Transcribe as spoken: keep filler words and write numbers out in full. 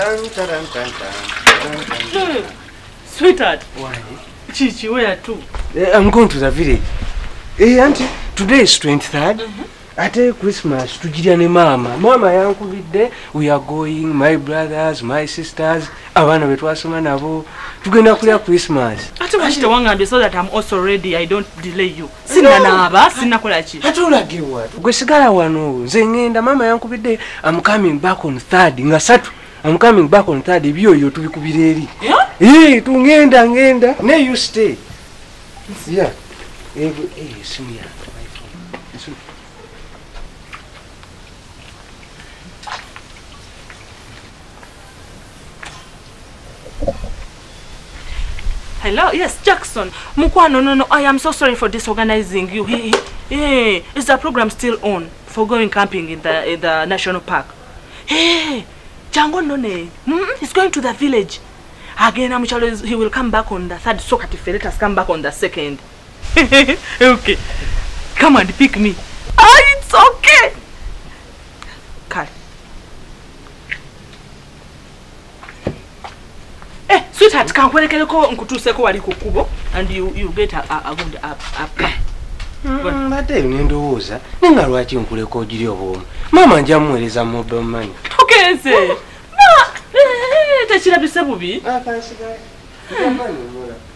Sweetheart. Why? Chichi, where to? I'm going to the village. Hey, auntie, today is twenty-third. Mm-hmm. At Christmas, tujiriane mama. Mama yankubidde, we are going, my brothers, my sisters, abana betwasoma nabo. Tugenda kulya Christmas. Ate wachite wangambe so that I'm also ready. I don't delay you. Sina naba, sina kola chi. Ate olage what? Gwe sigala wano. Nze ngenda mama yankubidde, I'm coming back on third. Nga satu. I'm coming back on third. Ebyo yo tubikubira eri. Yeah? Eh, tungenda ngenda. Ne you stay. Yeah. Eh, eh, simya. Hello, yes, Jackson. Mukwano, no, no, I am so sorry for disorganizing you. Hey, hey, is the program still on for going camping in the in the national park? Hey, Jango None, hmm? He's going to the village. Again, Amuchalo, he will come back on the third. So let us come back on the second. Okay, come and pick me. Ah, it's okay. Kai. Eh, sweetheart, can we get ko nkutuse ko wali kukubo and you you get a a good up up. Mm, bade ndowooza ninga lwaki nkuleko giri obwo. Mama njamueleza mobile money. Tukenze. Ma, eh, tachira bisabubi. Ah, kansiga. Ndamba ni mura.